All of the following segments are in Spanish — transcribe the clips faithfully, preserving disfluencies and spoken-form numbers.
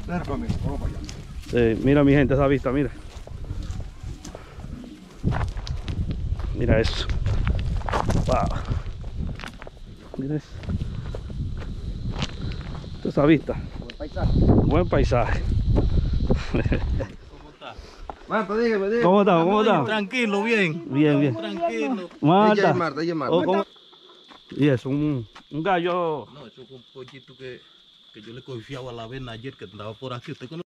Sí, mira mi gente esa vista, mira. Mira eso. Wow. Mira eso. Esa vista. Buen paisaje. Buen paisaje. Marta, dígame, dígame. ¿Cómo estamos? ¿Cómo estamos? Tranquilo, bien. Bien, bien. Tranquilo. Marta. Ella es Marta, ella es Marta. Oh, ¿cómo? Y eso, un, un gallo. No, eso fue un pollito que, que yo le confiaba a la vena ayer que andaba por aquí. ¿Usted conoce?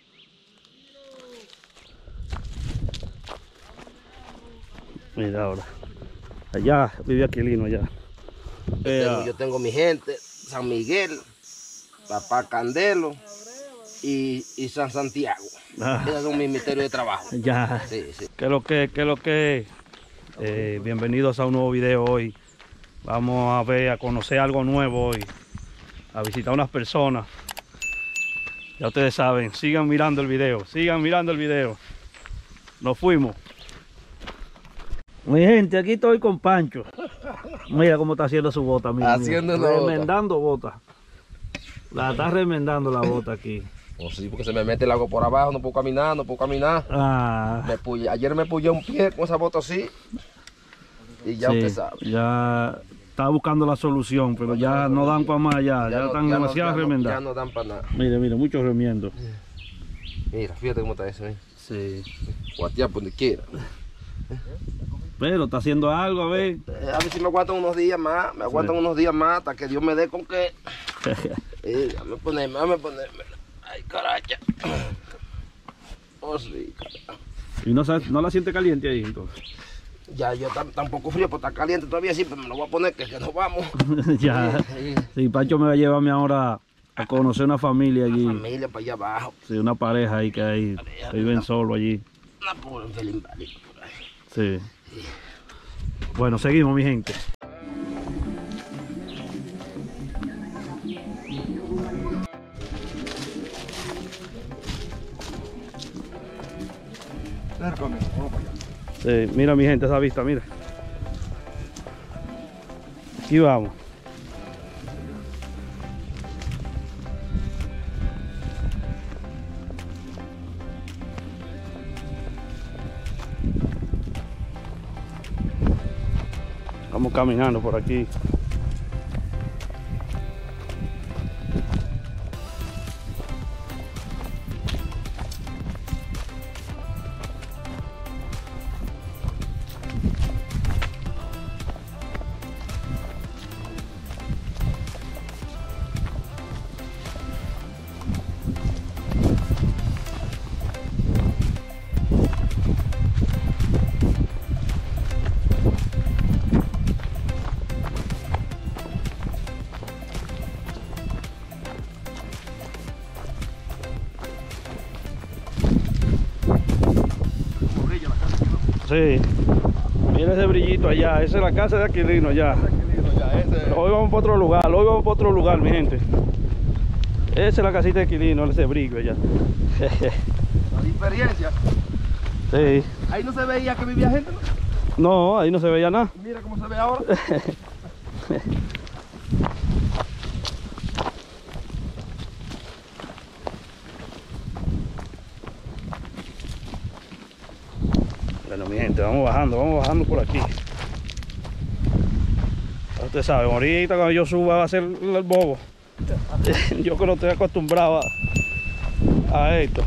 Mira ahora. Allá vive Aquilino, allá. Yo tengo, yo tengo mi gente, San Miguel, Papá Candelo y, y San Santiago. Ah. Esos son mis misterios de trabajo. Ya. Sí, sí. ¿Qué es lo que, qué es lo que? Eh, bienvenidos a un nuevo video hoy. Vamos a ver, a conocer algo nuevo hoy. A visitar unas personas. Ya ustedes saben, sigan mirando el video, sigan mirando el video. Nos fuimos. Mi gente, aquí estoy con Pancho. Mira cómo está haciendo su bota, mira, Haciendo mira. la bota. Remendando bota. La está remendando la bota aquí. Oh, sí, porque se me mete el agua por abajo, no puedo caminar, no puedo caminar. Ah, Me puye- ayer me puyé un pie con esa bota así. Y ya sí, usted sabe. ya está buscando la solución, pero ya no dan para más, ya, ya, no- están no- demasiado ya no- remendadas. Ya no dan para nada. Mire, mire, muchos remiendos. Mira, fíjate cómo está eso, ¿eh? Sí. Guatear por donde quiera. Pero está haciendo algo, a ver. Eh, a ver si me aguantan unos días más, me aguantan Sí. unos días más hasta que Dios me dé con que. Eh, dame ponerme, dame ponerme. Ay, caracha. Oh, sí, caracha. Y no, sa- no la siente caliente ahí, entonces. Ya yo tam- tampoco frío, pues está caliente todavía, sí, pero me lo voy a poner que, que nos vamos. Ya. Sí, Sí, Pancho me va a llevarme ahora a conocer una familia allí. familia para allá abajo. Sí, una pareja ahí que hay, que viven solo allí. Una pobre infeliz inválido por ahí. Sí. Bueno, seguimos, mi gente. Sí, mira mi gente esa vista, mira. Aquí vamos. Vamos caminando por aquí. Sí, mira ese brillito allá, esa es la casa de Aquilino allá. Pero hoy vamos para otro lugar, hoy vamos para otro lugar, mi gente. Esa es la casita de Aquilino, ese brillo allá. La diferencia. Sí. Ahí no se veía que vivía gente, ¿no? No, ahí no se veía nada. Mira cómo se ve ahora. Bueno, mi gente, vamos bajando, vamos bajando por aquí. Ya usted sabe, ahorita cuando yo suba va a ser el bobo. Yo que no estoy acostumbrado a, a esto.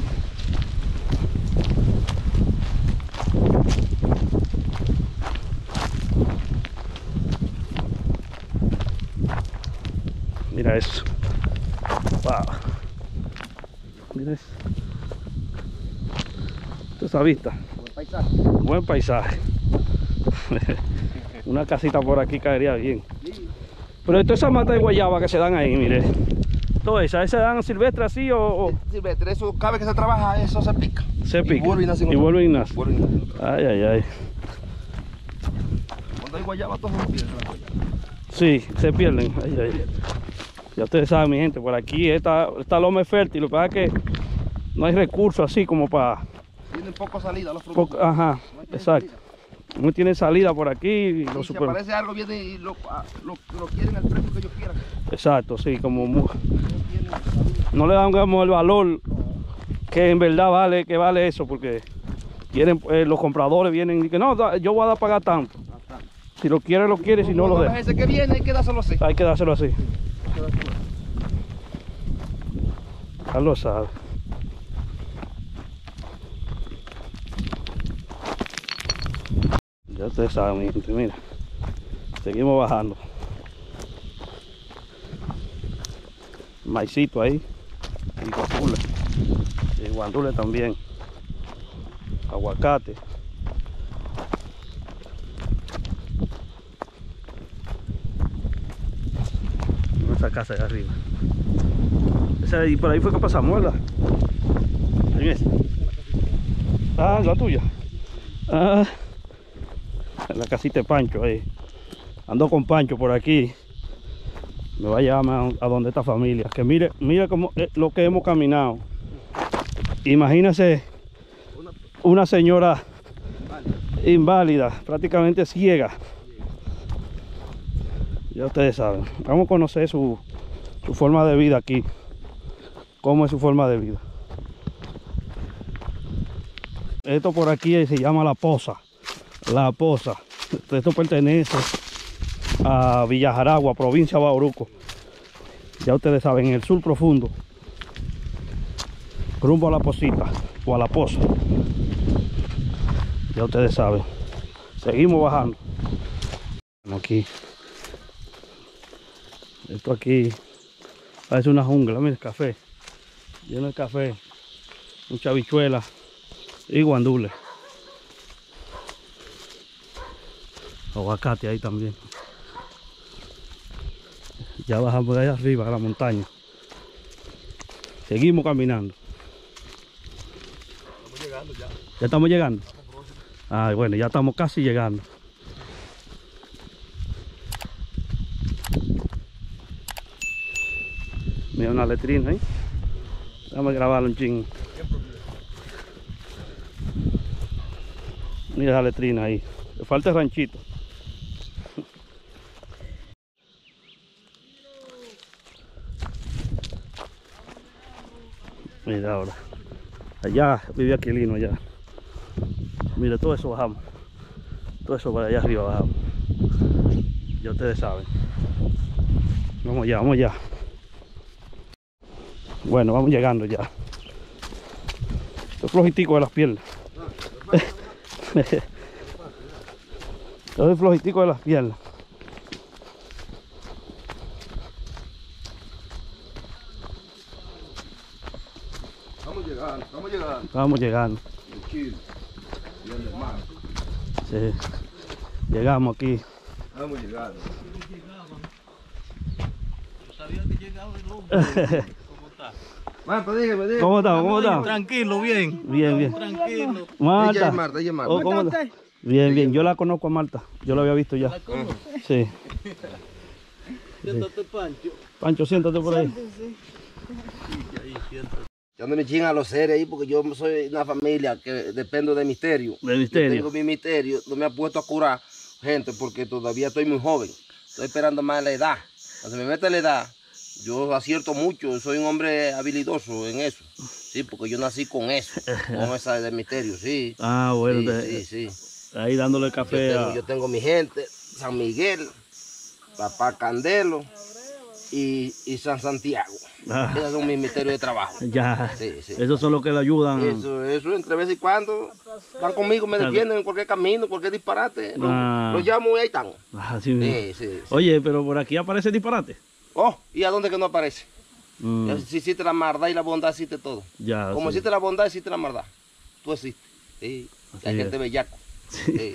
Mira eso. Wow. Mira eso. Toda esa vista. Buen paisaje. Buen paisaje. Una casita por aquí caería bien. Pero esto esas matas de guayaba que se dan ahí, mire. Todas esas, ¿se dan silvestres así o, o Silvestre, eso cada vez que se trabaja, eso se pica. se pica? Y vuelve y nace. Y vuelve y nace. Vuelve y nace. Ay, ay, ay. Cuando hay guayaba, todos se pierden las guayabas. Sí, se pierden. Ay, ay. Ya ustedes saben, mi gente, por aquí esta, esta loma es fértil. Lo que pasa es que no hay recursos así como para... Tienen poco salida los frutos. poco- ajá, No tienen exacto. salida. No tiene salida por aquí. Y Y los si super- aparece algo, viene y lo, ah, lo, lo quieren al precio que ellos quieran. Exacto, sí, como... mu- No tienen no le dan como el valor que en verdad vale, que vale eso, porque quieren, eh, los compradores vienen y que no, da, yo voy a dar a pagar tanto. Si lo quiere, lo quiere, si no, lo deja. Ese que viene hay que dárselo así. Hay que dárselo así. Ya lo sabe. Ya ustedes saben, mi gente, mira. Seguimos bajando. Maicito ahí. Y guandule. Y guandule también. Aguacate. Esa casa de arriba. Esa, y por ahí fue que pasamos, ¿verdad? ¿En esa? Ah, la tuya. Ah, la casita de Pancho ahí. Ando con Pancho por aquí. Me va a llevar a donde esta familia. Que mire, mire cómo, eh, lo que hemos caminado. Imagínense una señora inválida, prácticamente ciega. Ya ustedes saben. Vamos a conocer su, su forma de vida aquí. Cómo es su forma de vida. Esto por aquí se llama La Poza. La Poza. Esto pertenece a Villa Jaragua, provincia de Bauruco. Ya ustedes saben, en el sur profundo. Rumbo a La Posita o a La Poza. Ya ustedes saben. Seguimos bajando. Aquí. Esto aquí parece una jungla. Mira el café. Lleno de café. Mucha habichuela y guandule. Aguacate ahí también. Ya bajamos de allá arriba a la montaña. Seguimos caminando. Estamos llegando ya. ¿Ya estamos llegando? Ah, bueno, ya estamos casi llegando. Mira una letrina ahí. Déjame grabarlo un ching. Mira esa letrina ahí. Le falta el ranchito. Mira ahora. Allá vive Aquilino allá. Mira, todo eso bajamos. Todo eso para allá arriba bajamos. Ya ustedes saben. Vamos allá, vamos allá. Bueno, vamos llegando ya. Estoy flojitico de las piernas. Estoy flojitico de las piernas. Estamos llegando, estamos llegando. Vamos llegando. Tranquilo. Bien, hermano. Sí. Llegamos aquí. Estamos llegando. Yo sabía que llegaba el hombre. ¿Cómo está? Marta, dígame, dígame. ¿Cómo estamos? ¿Cómo estamos? Tranquilo, bien. Bien, bien. Tranquilo. Ella Marta. es Marta, ella es Marta. Oh, ¿cómo está? Bien, bien. Yo la conozco a Marta. Yo la había visto ya. ¿La conoces? Sí. Siéntate, Pancho. Pancho, siéntate por ahí. Sí, ahí, siéntate. Yo no me chingan a los seres ahí porque yo soy una familia que dependo de misterio. De misterio. Yo tengo mi misterio, no me ha puesto a curar gente porque todavía estoy muy joven. Estoy esperando más la edad. Cuando se me mete la edad, yo acierto mucho, soy un hombre habilidoso en eso. Sí, porque yo nací con eso, con esa de misterio, sí. Ah, bueno. Sí, te- sí, sí. Ahí dándole Yo café tengo, a... yo tengo mi gente, San Miguel, Papá Candelo y, y San Santiago. Ah. Esos son mis misterios de trabajo. Ya. Sí, sí. Esos son los que le ayudan. Eso, eso, entre vez y cuando están conmigo, me defienden en cualquier camino, cualquier disparate. Los Ah. lo llamo y ahí están. Así mismo. Sí, sí, sí. Oye, pero por aquí aparece disparate. Oh, ¿y a dónde que no aparece? Mm, Ya, si existe la maldad y la bondad, existe todo. ya. Como sí. existe la bondad, existe la maldad. Tú existes. Sí. Así Hay es. gente bellaco. Sí, sí.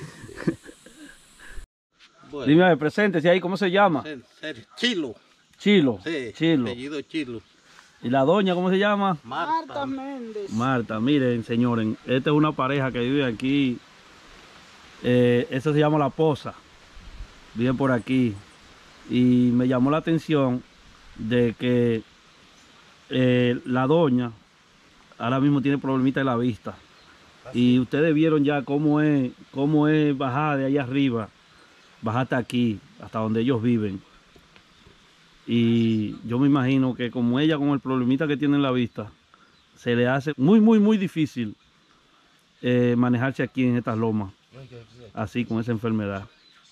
Bueno, Dime, a ver, preséntese ahí, ¿cómo se llama? ser- ser Chilo. Chilo. Sí, Chilo. apellido Chilo. ¿Y la doña cómo se llama? Marta. Marta. Miren, señores, esta es una pareja que vive aquí. Eh, eso se llama La Poza. Viven por aquí. Y me llamó la atención de que eh, la doña ahora mismo tiene problemita de la vista. Y ustedes vieron ya cómo es, cómo es bajar de allá arriba, bajar hasta aquí, hasta donde ellos viven. Y yo me imagino que como ella, con el problemita que tiene en la vista, se le hace muy, muy, muy difícil eh, manejarse aquí en estas lomas, así con esa enfermedad.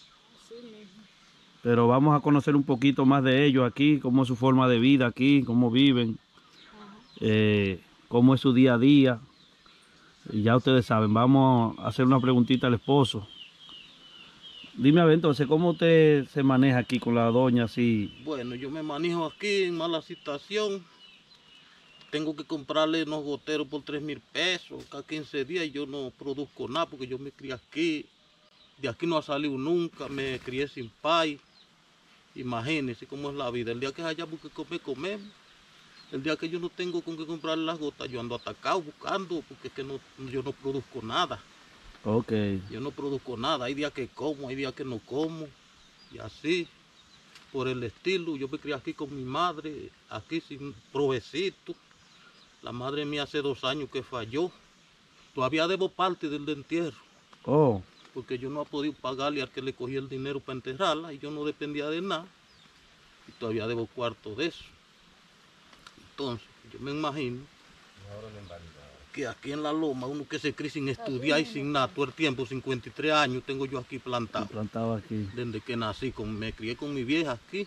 Pero vamos a conocer un poquito más de ellos aquí, cómo es su forma de vida aquí, cómo viven, eh, cómo es su día a día. Y ya ustedes saben, vamos a hacer una preguntita al esposo. Dime, a ver, entonces, ¿cómo usted se maneja aquí con la doña así? Bueno, yo me manejo aquí en mala situación. Tengo que comprarle unos goteros por tres mil pesos cada quince días y yo no produzco nada porque yo me crié aquí. De aquí no ha salido nunca, me crié sin pai. Imagínense cómo es la vida. El día que haya porque comer, comemos. El día que yo no tengo con qué comprarle las gotas, yo ando atacado buscando porque es que no, yo no produzco nada. Ok. Yo no produzco nada. Hay días que como, hay días que no como. Y así, por el estilo. Yo me crié aquí con mi madre, aquí sin provecito. La madre mía hace dos años que falló. Todavía debo parte del entierro. Oh. Porque yo no he podido pagarle al que le cogí el dinero para enterrarla y yo no dependía de nada. Y todavía debo cuarto de eso. Entonces, yo me imagino que aquí en la loma, uno que se cree sin estudiar y sin nada, todo el tiempo, cincuenta y tres años tengo yo aquí plantado. Plantado aquí. Desde que nací, con, me crié con mi vieja aquí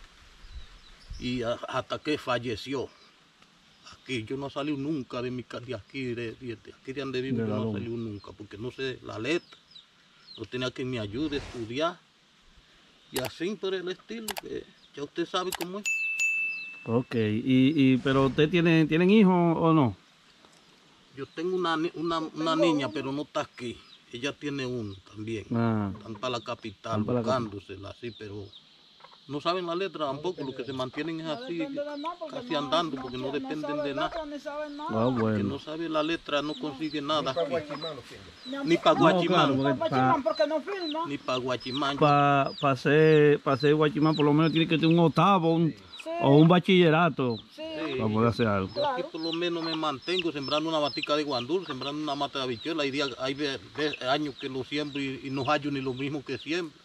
y a, hasta que falleció. Aquí, yo no he salido nunca de mi de aquí, de, de, de aquí de donde vivo, yo no he salido nunca, porque no sé la letra. No tenía que me ayude a estudiar. Y así por el estilo, que ya usted sabe cómo es. Ok, y, y pero usted tiene, ¿tienen hijos o no? Yo tengo una, una, una niña, pero no está aquí. Ella tiene uno también. Ah. Están para la capital, Están para la buscándosela así, pero no saben la letra tampoco. Lo que se mantienen es así, casi andando, porque no dependen de nada. Ah, Que bueno. no sabe la letra, no consigue nada aquí. Ni para Guachimán. No, claro, porque pa- porque no firma. Ni para Guachimán. Para pa ser, pa ser guachimán, por lo menos tiene que tener un octavo un- Sí, o un bachillerato sí. para poder hacer algo. Yo aquí por lo menos me mantengo sembrando una batica de guandul, sembrando una mata de habichuela. Hay, días, hay ve- ve- años que lo siembro y, y no hallo ni lo mismo que siembro.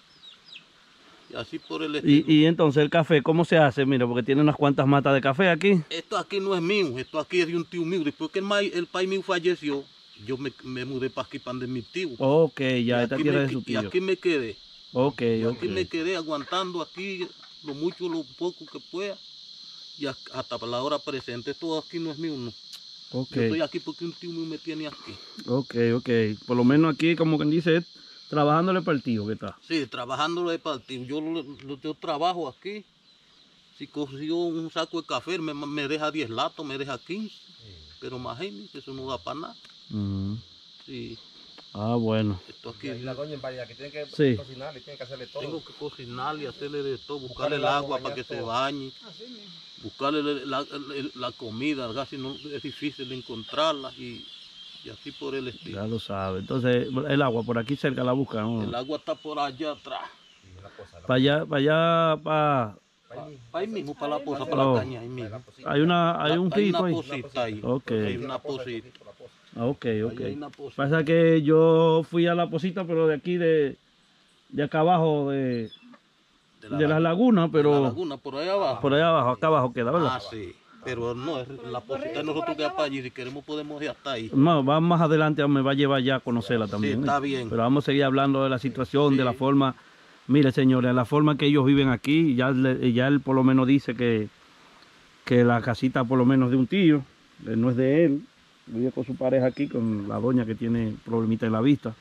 Y así por el estilo. Y, y entonces el café, ¿cómo se hace? Mira, porque tiene unas cuantas matas de café aquí. Esto aquí no es mío, esto aquí es de un tío mío. Después que el, ma- el país mío falleció, yo me, me mudé para aquí, para de mi tío. Ok, Y ya, esta aquí tierra me- de su Y tío. aquí me quedé. Ok, Y ok. aquí me quedé aguantando aquí lo mucho, lo poco que pueda. Y a- hasta para la hora presente, esto aquí no es mío, no. Ok, Yo estoy aquí porque un tío mío me tiene aquí. ok, ok. Por lo menos aquí, como quien dice, es trabajándole para el tío que está. Sí, trabajando de partido. Yo, lo- lo- yo trabajo aquí. Si consigo un saco de café, me, me deja diez latos, me deja quince. Pero imagínate, eso no da para nada. Ujú. Sí, Ah, bueno. esto aquí. Y la doña en variedad que tiene que Sí. cocinar y tiene que hacerle todo. Tengo que cocinarle, hacerle de todo, buscarle el agua para que se bañe, Así mismo. buscarle la, la- la comida, casi no es difícil de encontrarla y, y así por el estilo. Ya lo sabe. Entonces, el agua por aquí cerca la busca, ¿no? El agua está por allá atrás, Para allá, para allá, para... ahí mismo para la poza, para Oh. la caña, ahí mismo. Hay una, hay un Hay rito una ahí. posita ahí, Ok. hay una posita, Ah, ok, ok. ahí hay una posita. Pasa que yo fui a la posita, pero de aquí, de, de acá abajo, de, De de las lagu- lagunas, de la pero laguna, por ahí abajo. por allá abajo, acá abajo queda, ¿verdad? Ah, sí, pero no, es la posita de nosotros que para allí, si queremos podemos ir hasta ahí. No, va más adelante, me va a llevar ya a conocerla también. Sí, ¿eh? está bien. Pero vamos a seguir hablando de la situación, de la Sí. forma, mire señores, la forma que ellos viven aquí, ya, le- ya él por lo menos dice que, que la casita por lo menos de un tío, eh, no es de él, vive con su pareja aquí, con la doña que tiene problemita en la vista.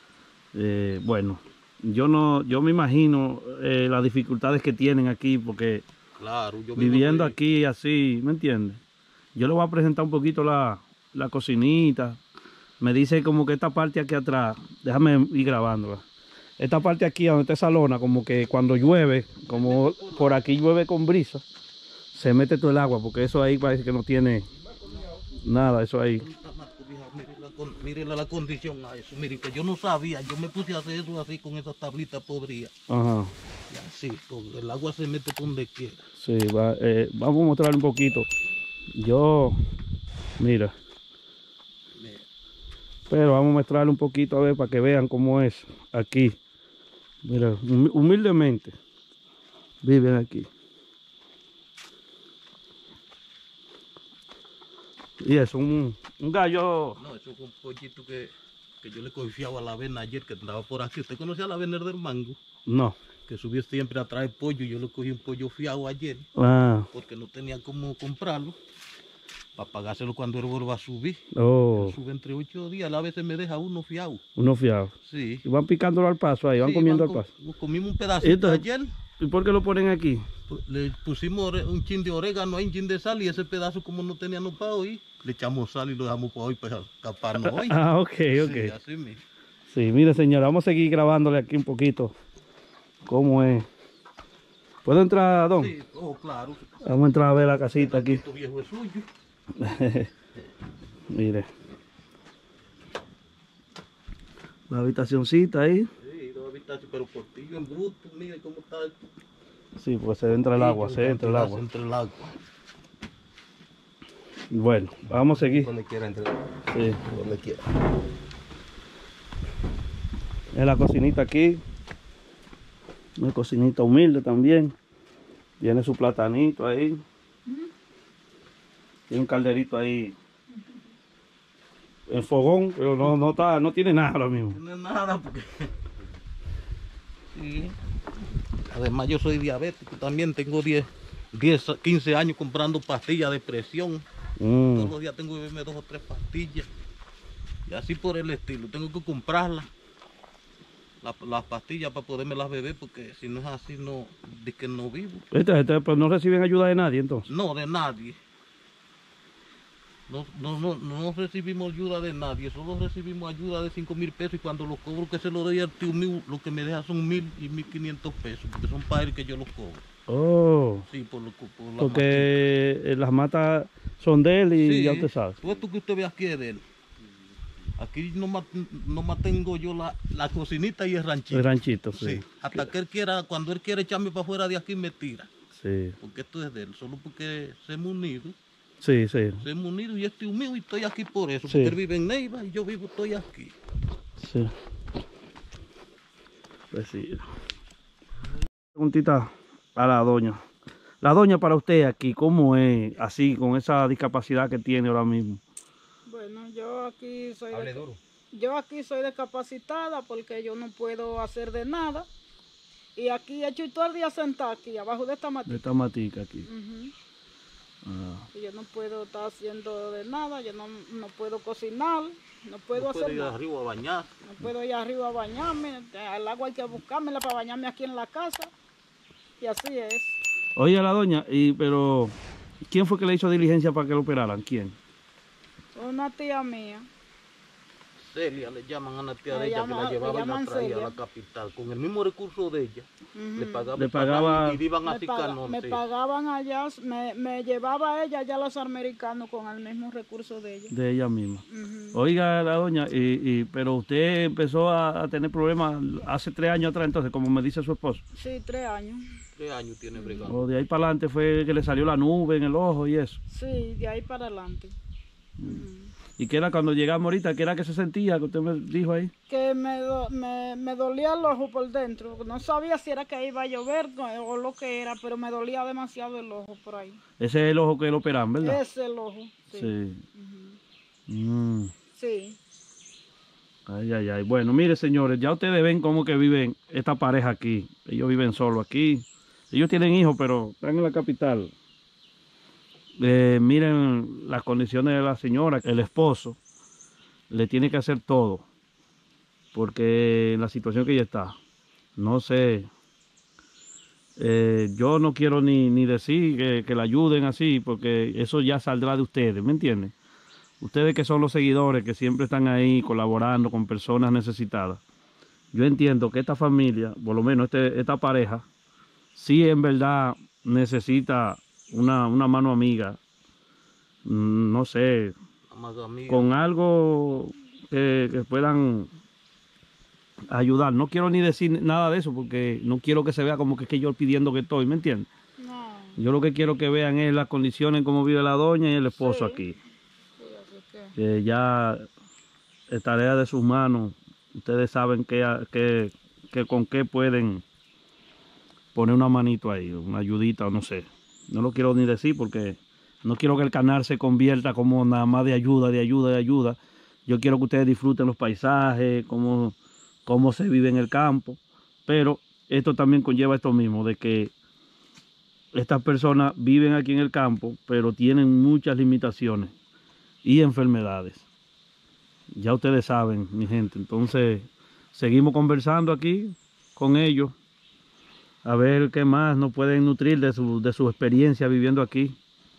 Eh, bueno, yo no, yo me imagino eh, las dificultades que tienen aquí, porque Claro, yo mismo viviendo soy- aquí así, ¿me entiendes? Yo le voy a presentar un poquito la, la cocinita. Me dice como que esta parte aquí atrás, déjame ir grabándola. Esta parte aquí donde está esa lona, como que cuando llueve, como por aquí llueve con brisa, se mete todo el agua, porque eso ahí parece que no tiene nada, eso ahí. Mire la, con- mire la, la condición a eso, mire que yo no sabía, yo me puse a hacer eso así con esas tablitas podridas, Ajá, y así, porque el agua se mete por donde quiera. sí, va, eh, vamos a mostrarle un poquito. Yo, mira, Mire, pero vamos a mostrarle un poquito a ver para que vean cómo es aquí. Mira, humi- humildemente viven aquí. Y es un, un gallo. No, eso fue un pollito que, que yo le cogí fiado a la avena ayer, que andaba por aquí. ¿Usted conocía a la avena del mango? No. Que subió siempre a traer pollo. Yo le cogí un pollo fiado ayer, Ah. porque no tenía cómo comprarlo, para pagárselo cuando él vuelva a subir. Oh. Él sube entre ocho días, él a veces me deja uno fiado. Uno fiado. Sí. Y van picándolo al paso ahí, van Sí, comiendo van al paso. co- Comimos un pedacito Entonces, ayer. ¿y por qué lo ponen aquí? Pu- Le pusimos ore- un chin de orégano, hay un chin de sal, y ese pedazo, como no teníamos para hoy, le echamos sal y lo dejamos para hoy para escaparnos hoy. Ah, ok, ok. Sí, así mismo. Sí, mire señora, vamos a seguir grabándole aquí un poquito. ¿Cómo es? ¿Puedo entrar, don? Sí, oh, claro. Vamos a entrar a ver la casita aquí. Esto viejo es suyo. Mire. La habitacioncita ahí. Sí, dos habitaciones, pero portillo en bruto, mire cómo está esto. Sí, pues se entra el agua, se entra el agua. Se entra el agua. Bueno, vamos a seguir. Donde quiera entre, Sí. donde quiera. Es la cocinita aquí. Una cocinita humilde también. Tiene su platanito ahí. Tiene un calderito ahí. En fogón, pero no, no, está, no tiene nada ahora mismo. No es nada porque... Sí. Además yo soy diabético también, tengo diez, diez, quince años comprando pastillas de presión. Mm. Todos los días tengo que beberme dos o tres pastillas. Y así por el estilo, tengo que comprarlas. La- las pastillas para poderme las beber, porque si no es así, no, de que no vivo. Este, este, pues no reciben ayuda de nadie entonces. No, de nadie. No, no, no, no recibimos ayuda de nadie, solo recibimos ayuda de cinco mil pesos, y cuando los cobro que se lo doy al tío mío, lo que me deja son mil y mil quinientos pesos, porque son para él que yo los cobro. Oh, Sí, por, lo, por la matica. porque eh, las matas son de él y Sí, ya usted sabe. todo esto que usted ve aquí es de él. Aquí nomás, nomás tengo yo la, la cocinita y el ranchito. El ranchito, sí. Sí, hasta que él quiera, cuando él quiere echarme para afuera de aquí, me tira. Sí, Porque esto es de él, solo porque se hemos unido. sí, sí. Se hemos unido y este es mío y estoy aquí por eso. Sí. Porque él vive en Neiva y yo vivo, estoy aquí. Sí. Pues sí. Preguntita a la doña. La doña, para usted aquí, ¿cómo es así, con esa discapacidad que tiene ahora mismo? Bueno, yo aquí soy Hable de- duro. yo aquí soy discapacitada porque yo no puedo hacer de nada. Y aquí estoy todo el día sentada aquí abajo de esta De matita. esta matica aquí. Ujú. Ah, Y yo no puedo estar haciendo de nada, yo no, no puedo cocinar, no puedo No hacer puede ir nada. arriba a bañar. No puedo ir arriba a bañarme, al agua hay que buscármela para bañarme aquí en la casa. Y así es. Oye, la doña, y pero ¿quién fue que le hizo diligencia para que lo operaran? ¿Quién? Una tía mía. Celia le llaman a una tía Le de ella llama- que la le llevaba y la llaman traía a Celia. la capital. Con el mismo recurso de ella, Ujú. le pagaba, Le el pasaje pagaba- y iban Me, así paga- canón, me sí. pagaban allá, me, me llevaba ella allá a los americanos con el mismo recurso de ella. De ella misma. Ujú. Oiga, la doña, y, y- pero usted empezó a, a tener problemas hace tres años atrás, entonces, como me dice su esposo. Sí, tres años. Tres años tiene bregando. O de ahí para adelante fue que le salió la nube en el ojo y eso. Sí, de ahí para adelante. Ujú. ¿Y qué era cuando llegamos ahorita? ¿Qué era que se sentía? Que usted me dijo ahí. Que me, do- me, me dolía el ojo por dentro. No sabía si era que iba a llover o lo que era, pero me dolía demasiado el ojo por ahí. Ese es el ojo que lo operan, ¿verdad? Ese el ojo. Sí. Sí. Ujú. Mm. Sí. Ay, ay, ay. Bueno, mire, señores, ya ustedes ven cómo que viven esta pareja aquí. Ellos viven solo aquí. Ellos tienen hijos, pero están en la capital. Eh, miren las condiciones de la señora. El esposo le tiene que hacer todo. Porque en la situación que ella está, no sé. Eh, yo no quiero ni, ni decir que, que la ayuden así, porque eso ya saldrá de ustedes, ¿me entienden? Ustedes que son los seguidores, que siempre están ahí colaborando con personas necesitadas. Yo entiendo que esta familia, por lo menos este, esta pareja, sí en verdad necesita una, una mano amiga, mm, no sé, Más amigas. con algo que, que puedan ayudar. No quiero ni decir nada de eso porque no quiero que se vea como que, que yo pidiendo que estoy, ¿me entiendes? No. Yo lo que quiero que vean es las condiciones, cómo vive la doña y el esposo Sí. aquí. Sí, así que. Que ya es tarea de sus manos. Ustedes saben que, que, que con qué pueden poner una manito ahí, una ayudita o no sé. No lo quiero ni decir porque No quiero que el canal se convierta como nada más de ayuda, de ayuda, de ayuda. Yo quiero que ustedes disfruten los paisajes, cómo, cómo se vive en el campo. Pero esto también conlleva esto mismo, de que estas personas viven aquí en el campo, pero tienen muchas limitaciones y enfermedades. Ya ustedes saben, mi gente. Entonces, seguimos conversando aquí con ellos, a ver qué más nos pueden nutrir de su, de su experiencia viviendo aquí,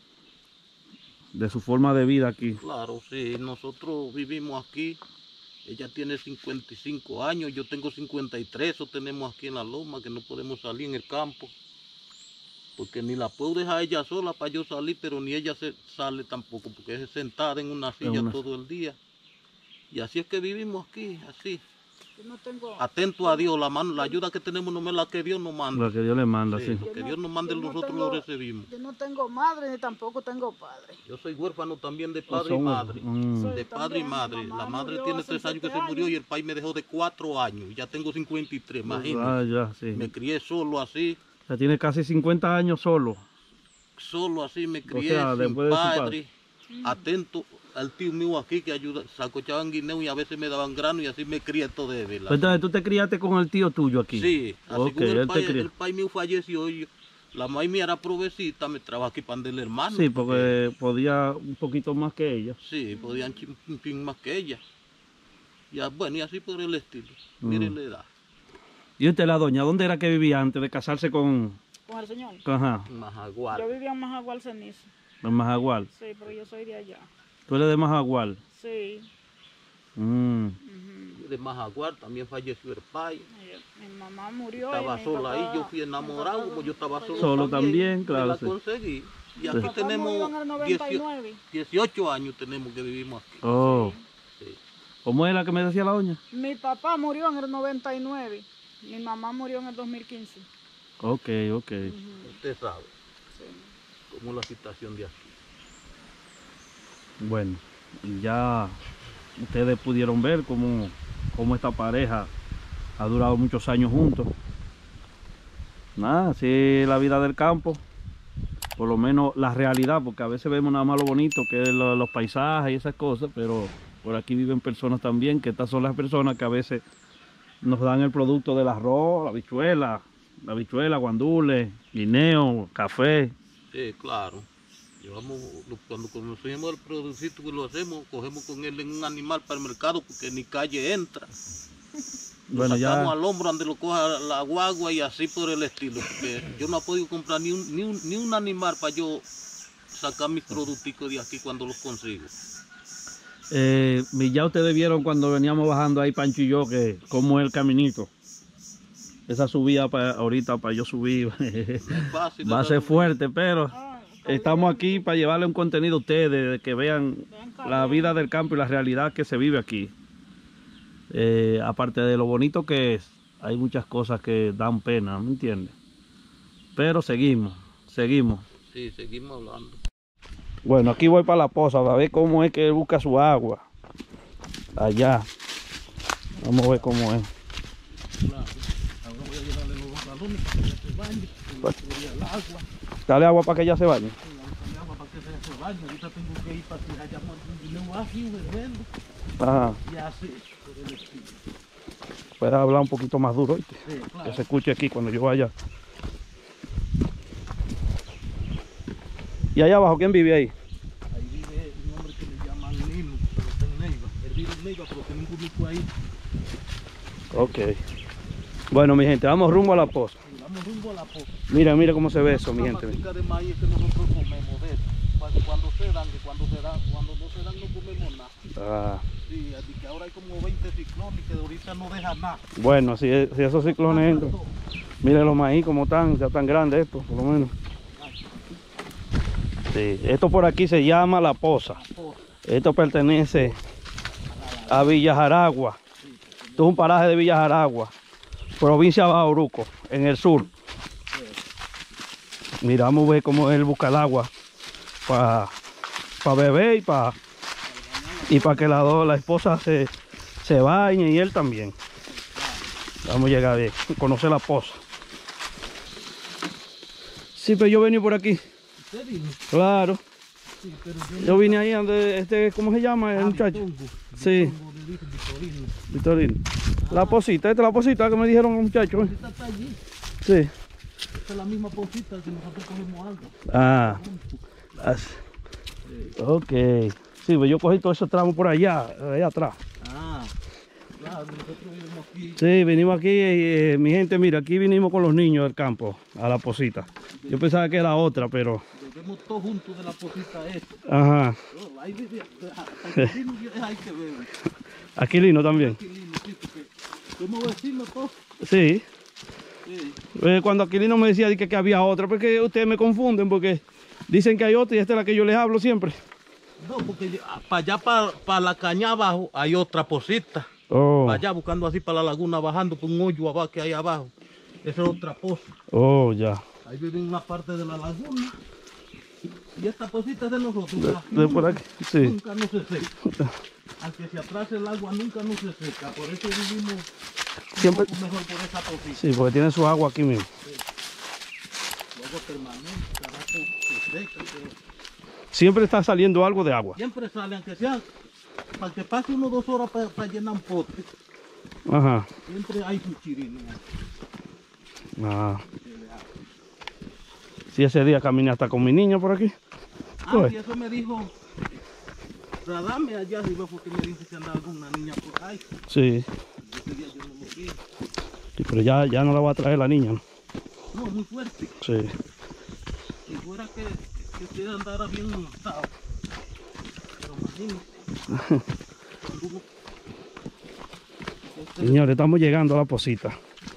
de su forma de vida aquí. Claro, sí, nosotros vivimos aquí. Ella tiene cincuenta y cinco años, yo tengo cincuenta y tres, eso tenemos aquí en la loma, que no podemos salir en el campo. Porque ni la puedo dejar ella sola para yo salir, pero ni ella se sale tampoco, porque es sentada en una silla En una... todo el día. Y así es que vivimos aquí, así. Yo no tengo, Atento a Dios, la mano, la ayuda que tenemos no es la que Dios nos manda. La que Dios le manda, Sí, sí. lo que Yo no- Dios nos mande, yo no nosotros tengo- lo recibimos. yo no tengo madre ni tampoco tengo padre. Yo soy huérfano también de O padre y son- madre. mm. Soy- De padre y también, madre. mi mamá La madre murió tiene hace tres años que se siete murió y años. el país me dejó de cuatro años. Ya tengo cincuenta y tres, imagínate. Ah, ya, sí. Me crié solo así, Ya tiene casi cincuenta años solo. solo así me crié, sea, sin después de su padre, atento al tío mío aquí que ayuda, sacochaban guineo y a veces me daban grano y así me crié todo de vela. Entonces, ¿tú te criaste con el tío tuyo aquí? Sí, así Ok, como él el te país, crió. el país mío falleció y yo- la maíz mía era provecita, me trabaja aquí para el hermano. Sí, porque podía un poquito más que ella. Sí, podían chin- un chin más que ella. Ya, bueno, y así por el estilo. Mm. Miren la edad. ¿Y usted, la doña, dónde era que vivía antes de casarse con... Con el señor. con ajá, Majagual. Yo vivía en Majagual Cenizo. en Majagual? Sí, pero yo soy de allá. ¿Tú eres de Majagual? Sí. Mm. Ujú. De Majagual también falleció el pai. Mi mamá murió. y Estaba mi sola papá- ahí, yo fui mi enamorado, papá- como yo estaba solo, Solo también, claro, me la sí. conseguí. Y Sí. aquí Mi papá tenemos murió en el noventa y nueve. dieciocho años tenemos que vivimos aquí. Oh, Sí. ¿cómo es la que me decía la doña? Mi papá murió en el noventa y nueve. Mi mamá murió en el dos mil quince. Ok, ok. Ujú, Usted sabe sí. cómo es la situación de aquí. Bueno, ya ustedes pudieron ver cómo, cómo esta pareja ha durado muchos años juntos. Nada, así es la vida del campo. Por lo menos la realidad, porque a veces vemos nada más lo bonito, que es lo- los paisajes y esas cosas, pero por aquí viven personas también, que estas son las personas que a veces nos dan el producto del arroz, la habichuela, la habichuela, guandules, guineo, café. Sí, claro. Llevamos, lo- cuando conocemos el producto que lo hacemos, cogemos con él en un animal para el mercado porque ni calle entra. Lo Bueno, sacamos ya, al hombro donde lo coja la guagua y así por el estilo. Porque yo no he podido comprar ni un, ni un, ni un animal para yo sacar mis productos de aquí cuando los consigo. eh, ya ustedes vieron cuando veníamos bajando ahí, Pancho y yo, que cómo es el caminito. Esa subida para ahorita, para yo subir, No es fácil, va a esa ser subida. fuerte, pero Ah, estamos aquí para llevarle un contenido a ustedes, de que vean vean la vida del campo y la realidad que se vive aquí. Eh, aparte de lo bonito que es, hay muchas cosas que dan pena, ¿me entiendes? Pero seguimos, seguimos. Sí, seguimos hablando. Bueno, aquí voy para la poza, a ver cómo es que él busca su agua. Allá. Vamos a ver cómo es. Claro. Ahora voy a llenarle los balones para que se bañe. Voy a subir el agua. Dale agua para que ella se bañe. Dale agua para que se, se bañe. Ahorita tengo que ir para tirar ya un dinero así, bebiendo. Ajá. Y así, por el estilo. Puedes hablar un poquito más duro, ¿oíste? Sí, Que claro. se escuche aquí cuando yo vaya. ¿Y allá abajo quién vive ahí? Ahí vive un hombre que le llaman Nino, pero está en Neiva. Él vive en Neiva, pero tiene un público ahí. Ok. Bueno, mi gente, vamos rumbo a la poza. Y vamos rumbo a la poza. Mira, mira cómo se ve eso, mi Una gente. matica de maíz que nosotros comemos de eso. Cuando, cuando se dan, que cuando se dan, cuando no se dan no comemos nada. Ah, Sí, así que ahora hay como veinte ciclones que de ahorita no dejan nada. bueno, si, si esos ciclones entran. Miren los maíz como están, ya tan grandes estos, por lo menos. Sí, esto por aquí se llama La Poza. Esto pertenece a Villa Jaragua. Esto es un paraje de Villa Jaragua, provincia de Bauruco, en el sur. Mira, vamos a ver cómo él busca el agua para pa beber y para y para que la, do- la esposa se, se bañe y él también. Vamos a llegar a ver, conocer La Poza. Sí, pero yo venía por aquí. ¿Usted vino? Claro. Sí, pero yo, Yo vine ahí donde este, ¿cómo se llama el Ah, muchacho? Vitongo. Sí. Vitongo, le dije, Vitorino. Vitorino. La posita, esta es la posita que me dijeron los muchachos. ¿eh? Esta está allí. Sí. Esta es la misma posita que nosotros cogemos algo. Ah. as- Ok. Sí, pues yo cogí todos esos tramos por allá, allá atrás. Ah, claro, nosotros vivimos aquí. Sí, vinimos aquí, eh, mi gente, mira, aquí vinimos con los niños del campo, a la posita. Yo pensaba que era otra, pero... Vivimos todos juntos de la posita esta. Ajá. Oh, ahí vive, Aquilino es ahí que veo. Aquilino también. Aquilino, sí, porque somos vecinos todos. Sí. Sí. Eh, cuando Aquilino me decía que, que había otra, porque ustedes me confunden, porque dicen que hay otra y esta es la que yo les hablo siempre. No, porque para allá, para la caña abajo, hay otra posita. Oh, Para allá, buscando así para la laguna, bajando por un hoyo abajo que hay abajo. Esa es otra poza. oh, ya. Ahí vive una parte de la laguna. Y esta posita es de nosotros. De, Aquí de por nunca- aquí, sí. Nunca no se seca. Aunque se atrase el agua, nunca no se seca. Por eso vivimos Siempre, un poco mejor por esa posita. sí, porque tiene su agua aquí mismo. Luego permanente, cada rato se seca, pero Siempre está saliendo algo de agua. siempre sale, aunque sea para que pase uno o dos horas para llenar un pote. Ajá. Siempre hay su chirino. Ah. Sí, ese día caminé hasta con mi niño por aquí. Ah, Pues. y eso me dijo, dame allá arriba porque me dice que andaba con una niña por ahí. Sí. Ese día yo no lo vi. Sí, pero ya, ya no la va a traer la niña, ¿no? No, muy fuerte. Sí. Si fuera que, que usted andara bien montado. Pero imagínese. Cuando uno- Este- Señores, estamos llegando a la posita.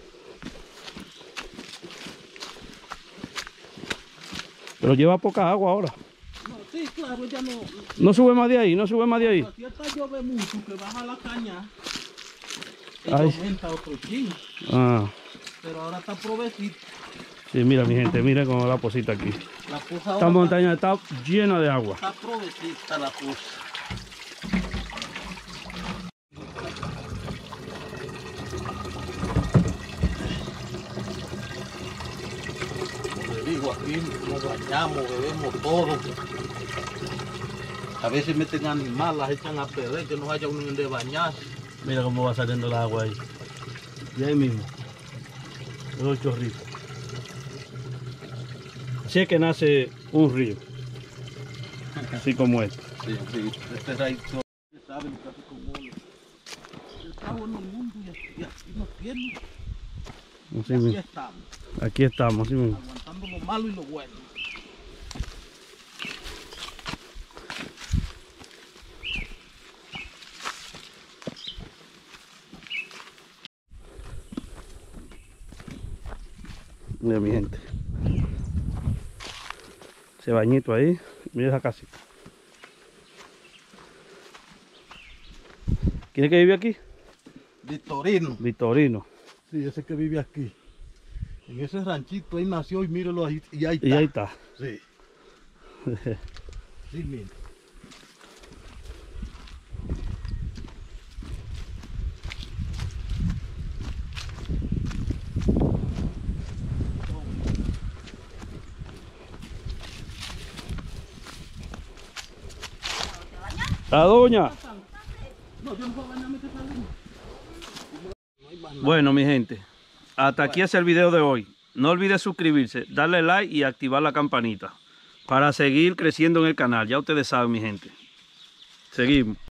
Pero lleva poca agua ahora. No, sí, claro, ya no. No sube más de ahí, no sube más de ahí. Si esta llueve mucho, que baja la caña, y Ay. aumenta otro chin. Ah, Pero ahora está provecita. sí, mira mi gente, mira cómo la posita aquí. La poza Esta ahora montaña está llena de agua. está, está provecita la poza. Como le digo, aquí nos bañamos, bebemos todo. A veces meten animales, las echan a perder, que no haya uno donde bañarse. Mira cómo va saliendo el agua ahí. Y ahí mismo. Los chorritos. Así es que nace un río. Así como este. Sí, sí, este raíz saben casi como estamos en el mundo y aquí, y aquí nos tienen. Así Y aquí mismo. estamos, Aquí estamos, así mismo. aguantando lo malo y lo bueno. Mira mi gente. Ese bañito ahí. Mira esa casita. ¿Quién es que vive aquí? Victorino. Victorino. Sí, ese que vive aquí. En ese ranchito ahí nació y míralo ahí. Y ahí está. Y ahí está. Sí, sí, mira. La doña. No, yo no puedo bañarme que salimos. Bueno, mi gente, hasta aquí es el video de hoy. No olvides suscribirse, darle like y activar la campanita para seguir creciendo en el canal. Ya ustedes saben, mi gente. Seguimos.